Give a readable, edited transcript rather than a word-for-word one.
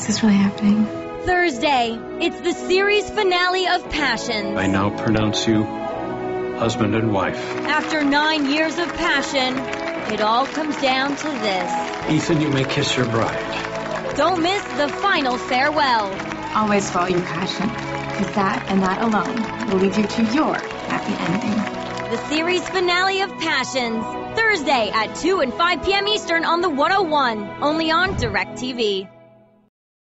this really happening? Thursday, it's the series finale of Passions. I now pronounce you husband and wife. After 9 years of passion, it all comes down to this. Ethan, you may kiss your bride. Don't miss the final farewell. Always follow your passion, because that and that alone will lead you to your happy ending. The series finale of Passions, Thursday at 2 and 5 p.m. Eastern on the 101, only on DirecTV.